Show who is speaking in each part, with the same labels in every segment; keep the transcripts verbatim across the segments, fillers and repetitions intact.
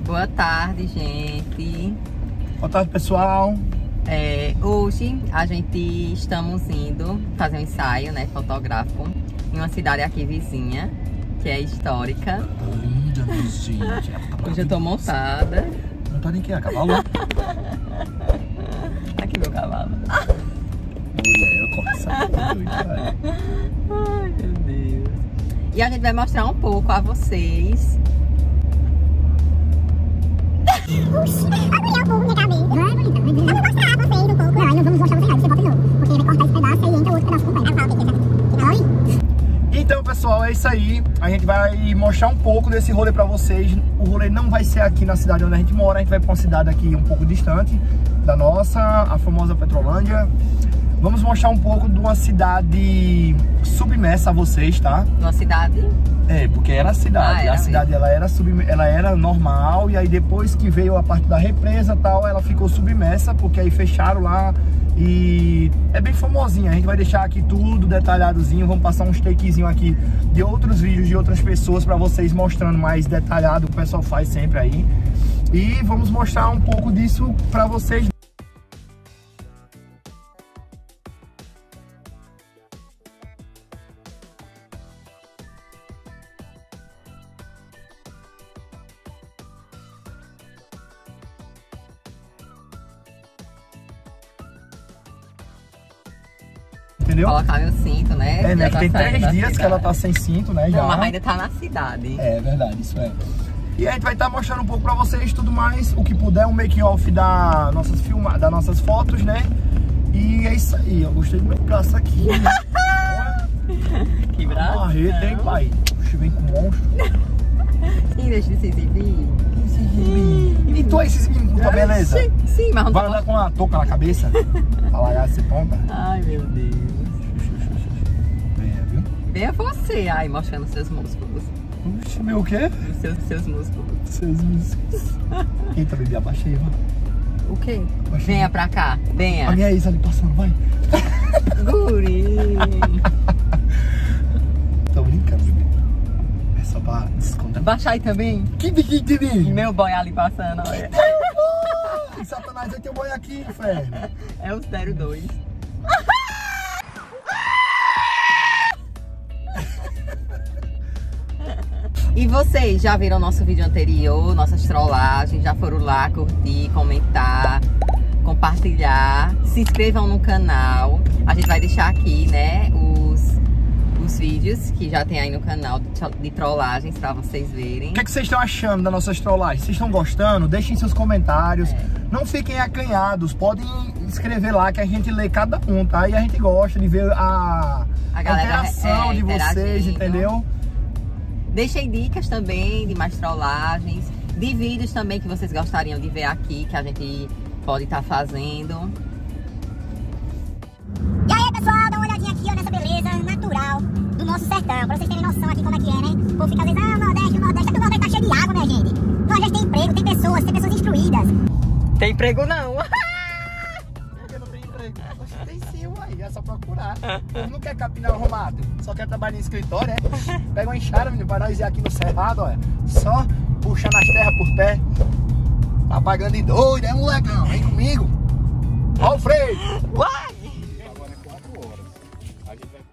Speaker 1: Boa tarde, gente.
Speaker 2: Boa tarde, pessoal.
Speaker 1: É, hoje a gente estamos indo fazer um ensaio, né, fotográfico em uma cidade aqui vizinha, que é histórica.
Speaker 2: Linda, minha gente.
Speaker 1: Hoje eu tô montada.
Speaker 2: Montada em quem? A cavalo?
Speaker 1: Aqui meu cavalo.
Speaker 2: Mulher, eu começo a ficar doido, cara.
Speaker 1: Ai, meu Deus. E a gente vai mostrar um pouco a vocês.
Speaker 3: Oxi, agulhar um pouco minha cabeça. Não é bonita, mas eu vou mostrar pra vocês um pouco. Não, nós vamos mostrar pra vocês não, você bota de novo. Porque vai cortar esse pedaço e entra outro pedaço completo.
Speaker 2: Então, pessoal, é isso aí. A gente vai mostrar um pouco desse rolê pra vocês. O rolê não vai ser aqui na cidade onde a gente mora. A gente vai pra uma cidade aqui um pouco distante da nossa, a famosa Petrolândia. Vamos mostrar um pouco de uma cidade submersa a vocês, tá?
Speaker 1: Uma cidade?
Speaker 2: É, porque era a cidade. Ah, era a cidade ela era, sub, ela era normal, e aí depois que veio a parte da represa e tal, ela ficou submersa, porque aí fecharam lá. E é bem famosinha. A gente vai deixar aqui tudo detalhadozinho. Vamos passar uns takezinho aqui de outros vídeos de outras pessoas pra vocês, mostrando mais detalhado o que o pessoal faz sempre aí. E vamos mostrar um pouco disso pra vocês. Entendeu?
Speaker 1: Colocar meu cinto, né?
Speaker 2: É, né?
Speaker 1: Tá
Speaker 2: Tem três dias
Speaker 1: cidade.
Speaker 2: que ela tá sem cinto, né? Já.
Speaker 1: Não, mas ainda tá na cidade.
Speaker 2: É verdade, isso é. E a gente vai estar mostrando um pouco pra vocês tudo mais, o que puder, um make-off da nossas filma, das nossas fotos, né? E é isso aí, eu gostei do meu braço aqui. Né?
Speaker 1: Que braço?
Speaker 2: Marreta, hein, pai? Puxa, vem com monstro.
Speaker 1: Sim, deixa de se exibir.
Speaker 2: E tu aí, esses meninos com tua beleza?
Speaker 1: Sim, sim, mas não
Speaker 2: Vai
Speaker 1: tô...
Speaker 2: andar com uma touca na cabeça? Pra largar essa ponta?
Speaker 1: Ai, meu Deus.
Speaker 2: Venha, viu?
Speaker 1: Venha você, ai, mostrando seus músculos.
Speaker 2: Puxa, meu o quê?
Speaker 1: Os seus, seus músculos.
Speaker 2: Seus músculos. Eita, bebê, abaixa aí, mano.
Speaker 1: O quê?
Speaker 2: Abaixa
Speaker 1: Venha
Speaker 2: aí.
Speaker 1: pra cá, venha.
Speaker 2: A minha ex ali passando, vai.
Speaker 1: Guri.
Speaker 2: Tô brincando, bebê. É só pra descontar.
Speaker 1: Baixa aí também.
Speaker 2: Que biquinho de mim?
Speaker 1: Meu boy ali passando, olha.
Speaker 2: Que Satanás vai ter um boi aqui, inferno.
Speaker 1: É o zero dois. E vocês já viram nosso vídeo anterior, nossas trollagens, já foram lá curtir, comentar, compartilhar, se inscrevam no canal. A gente vai deixar aqui, né, os, os vídeos que já tem aí no canal de, de trollagens pra vocês verem.
Speaker 2: O que, é que vocês estão achando das nossas trollagens? Vocês estão gostando? Deixem seus comentários.
Speaker 1: É.
Speaker 2: Não fiquem acanhados. Podem escrever lá que a gente lê cada um, tá? E a gente gosta de ver a,
Speaker 1: A galera,
Speaker 2: interação
Speaker 1: é,
Speaker 2: de vocês,
Speaker 1: interagindo.
Speaker 2: entendeu?
Speaker 1: Deixem dicas também de mais trollagens, de vídeos também que vocês gostariam de ver aqui, que a gente pode estar fazendo.
Speaker 3: E aí, pessoal, dá uma olhadinha aqui, ó, nessa beleza natural do nosso sertão, pra vocês terem noção aqui como é que é, né? O povo fica às vezes, ah, o Nordeste, o Nordeste, o Nordeste tá cheio de água, minha gente. O Nordeste tem emprego, tem pessoas, tem pessoas instruídas.
Speaker 1: Tem emprego não?
Speaker 2: Porque não tem emprego. Oxe, tem sim, uai. É só procurar. O povo não quer capinar arrumado. Só quer trabalhar em escritório, é? Pega uma enxada, menino, para nós ir aqui no cerrado, olha. Só puxando as terras por pé. Tá pagando de doido, é molecão. Vem comigo. Ó o freio.
Speaker 1: Uai!
Speaker 4: Agora é quatro horas. A gente vai...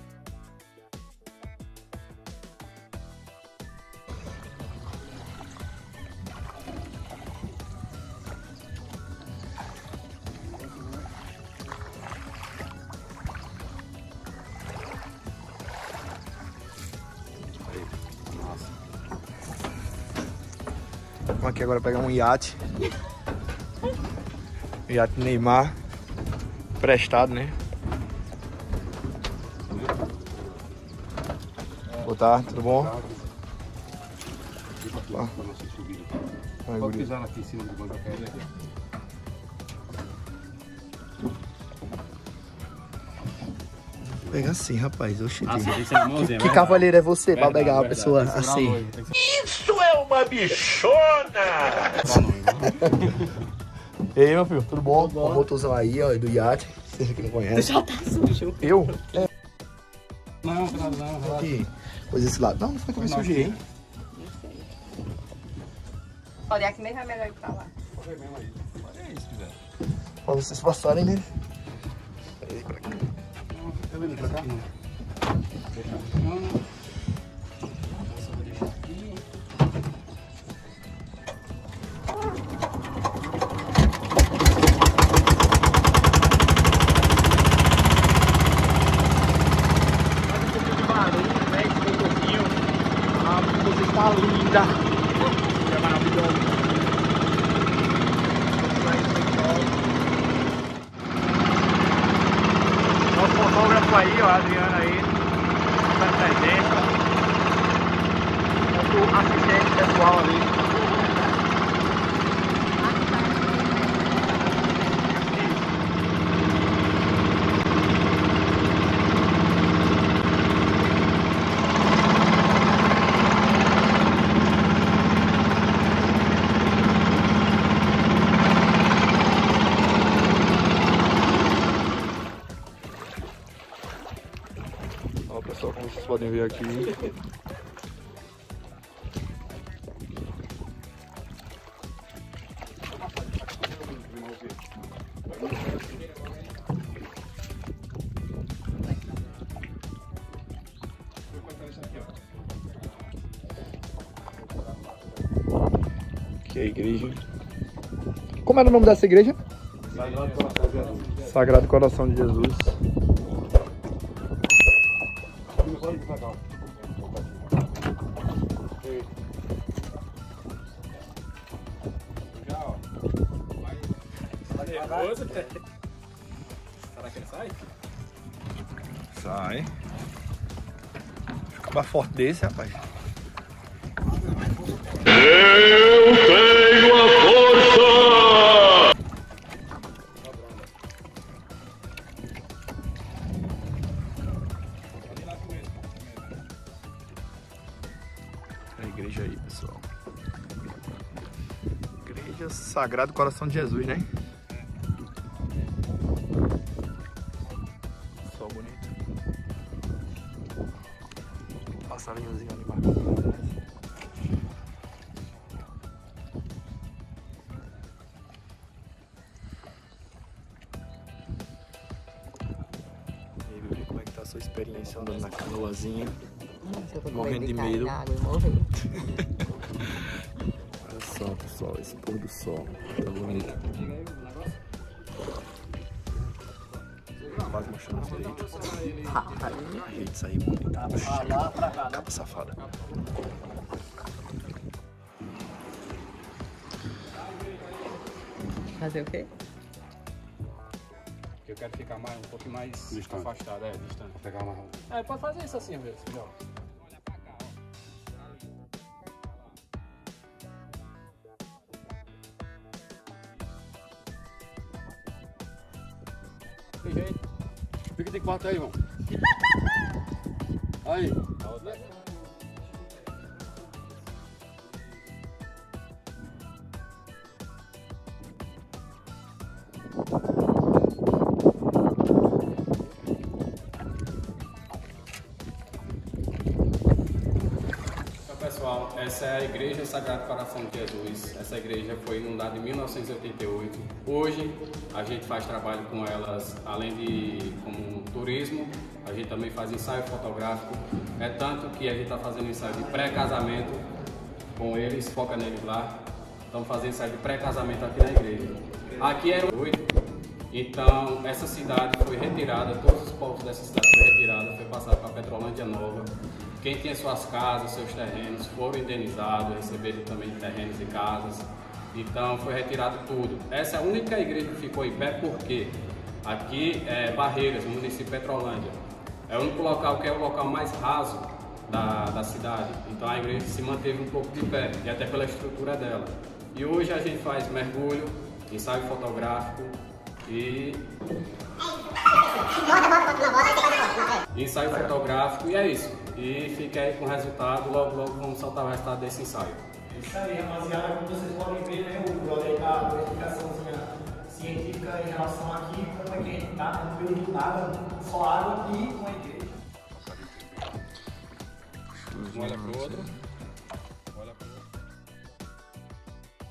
Speaker 2: Vamos aqui agora pegar um iate. Iate Neymar. Prestado, né? Boa tarde, tudo bom? Ó. Vai,
Speaker 4: Pode
Speaker 2: guri.
Speaker 4: pisar aqui em cima do banco da pedra aqui.
Speaker 2: Pega assim, rapaz. Oxi.
Speaker 4: Ah, você tem que ser na mãozinha,
Speaker 2: Que
Speaker 4: verdade.
Speaker 2: cavaleiro é você pra
Speaker 4: Verdade,
Speaker 2: pegar uma
Speaker 4: verdade.
Speaker 2: pessoa
Speaker 4: Tem que segurar
Speaker 2: assim?
Speaker 4: o noivo, tem que
Speaker 5: Isso é uma bichona!
Speaker 2: E aí, meu filho, tudo bom? Tudo bom? O motorzão aí, ó, do iate. Vocês que não conhecem.
Speaker 1: Já tá sujo.
Speaker 2: Eu? É.
Speaker 4: Não, não, não, relaxa.
Speaker 2: Aqui. Coisa desse lado. Não, não foi que eu me
Speaker 4: Não,
Speaker 2: sujei, hein?
Speaker 1: Olha, aqui mesmo é melhor ir pra lá.
Speaker 4: Pode ver mesmo aí. Pode ir se quiser.
Speaker 2: Pra vocês passarem, né? Peraí, pra cá.
Speaker 4: Eu vim pra cá? Não. Deixa aqui. Vou deixar aqui.
Speaker 2: Tá linda, é maravilhosa. Nosso fotógrafo aí, ó, Adriano aí, tá presente. Nosso assistente pessoal ali. Ó, pessoal, como vocês podem ver aqui. Aqui é a igreja. Como era o nome dessa igreja?
Speaker 4: Sagrado Coração de Jesus.
Speaker 2: Sagrado Coração de Jesus.
Speaker 4: Será que ele sai?
Speaker 2: Sai. Fica mais forte desse, rapaz.
Speaker 5: Eu tenho a força!
Speaker 2: A igreja aí, pessoal. Igreja Sagrado Coração de Jesus, né? Só bonito. Passarinhozinho ali embaixo. E aí, bebê, como é que tá a sua experiência andando na canoazinha? Morrendo de medo.
Speaker 1: Água e morrer.
Speaker 2: Olha só, pessoal, esse pôr do sol. Tá bonito. Quase mostrando as direitas. Direitos aí, bonito. Capa safada.
Speaker 1: Fazer o quê?
Speaker 4: Eu quero ficar mais, um pouquinho mais
Speaker 5: Distante.
Speaker 4: afastado, é, distante.
Speaker 5: Pegar uma.
Speaker 4: É, pode fazer isso assim, ver, melhor. Tem jeito.
Speaker 5: Fica de quarto aí, irmão. Aí.
Speaker 4: Então, pessoal, essa é a Igreja Sagrado Coração de Jesus. Essa igreja foi inundada em mil novecentos e oitenta e oito. Hoje, a gente faz trabalho com elas, além de como turismo, a gente também faz ensaio fotográfico. É tanto que a gente está fazendo ensaio de pré-casamento com eles, foca neles lá. Estamos fazendo ensaio de pré-casamento aqui na igreja. Aqui é oito. Então, essa cidade foi retirada, todos os povos dessa cidade foi retirada, foi passado para Petrolândia Nova. Quem tinha suas casas, seus terrenos, foram indenizados, receberam também terrenos e casas. Então, foi retirado tudo. Essa é a única igreja que ficou em pé, porque aqui é Barreiras, no município de Petrolândia. É o único local que é o local mais raso da, da cidade. Então, a igreja se manteve um pouco de pé, e até pela estrutura dela. E hoje a gente faz mergulho, ensaio fotográfico, e ensaio fotográfico, e é isso. E fica aí com o resultado, logo logo vamos soltar o resultado desse ensaio.
Speaker 6: É isso aí, rapaziada, como vocês podem ver, né, o brother tá com a explicaçãozinha científica em relação aqui, como é que a gente tá, no meio do nada, só água e com a igreja.
Speaker 4: Um olha pro outro. Olha pro outro.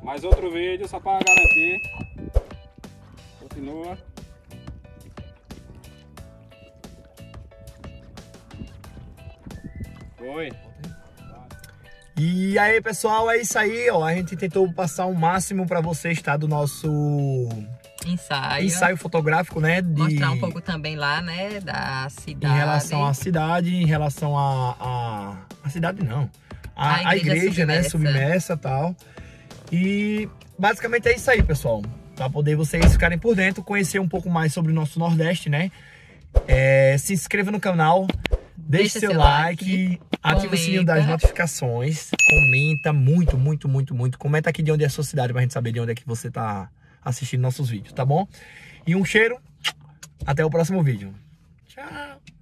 Speaker 4: Mais outro vídeo só para garantir. Continua. Foi.
Speaker 2: E aí, pessoal, é isso aí, ó. A gente tentou passar o máximo para vocês, tá? Do nosso
Speaker 1: ensaio.
Speaker 2: ensaio fotográfico, né? De...
Speaker 1: Mostrar um pouco também lá, né? Da cidade.
Speaker 2: Em relação à cidade, em relação à a, a, a cidade, não. A, a igreja, a igreja submersa. né? Submersa e tal. E basicamente é isso aí, pessoal. Para poder vocês ficarem por dentro, conhecer um pouco mais sobre o nosso Nordeste, né? É, se inscreva no canal. Deixe seu like, like ative comenta. o sininho das notificações, comenta muito, muito, muito, muito. Comenta aqui de onde é a sua cidade pra gente saber de onde é que você tá assistindo nossos vídeos, tá bom? E um cheiro, até o próximo vídeo. Tchau!